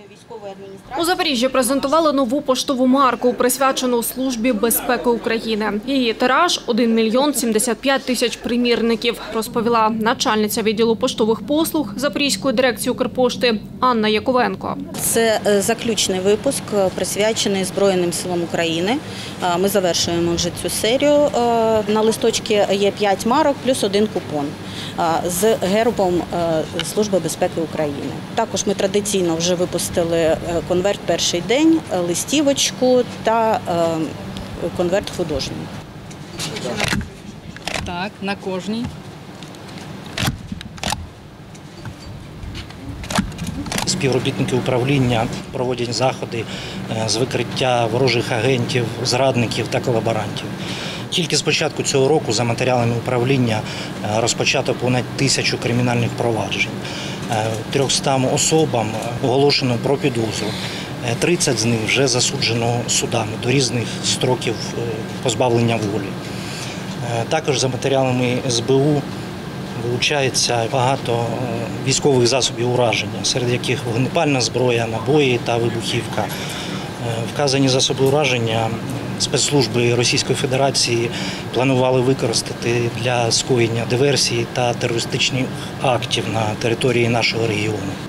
У Запоріжжі презентували нову поштову марку, присвячену Службі безпеки України. Її тираж – 1 мільйон 75 тисяч примірників, розповіла начальниця відділу поштових послуг Запорізької дирекції Укрпошти Анна Яковенко. Це заключний випуск, присвячений Збройним силам України. Ми завершуємо вже цю серію. На листочці є 5 марок плюс 1 купон з гербом Служби безпеки України. Також ми традиційно вже випустили конверт перший день, листівочку та конверт художній. Так, на кожній. Співробітники управління проводять заходи з викриття ворожих агентів, зрадників та колаборантів. Тільки з початку цього року за матеріалами управління розпочато понад 1000 кримінальних проваджень. 300 особам оголошено про підозру. 30 з них вже засуджено судами до різних строків позбавлення волі. Також за матеріалами СБУ вилучається багато військових засобів ураження, серед яких вогнепальна зброя, набої та вибухівка. Вказані засоби ураження спецслужби Російської Федерації планували використати для скоєння диверсій та терористичних актів на території нашого регіону.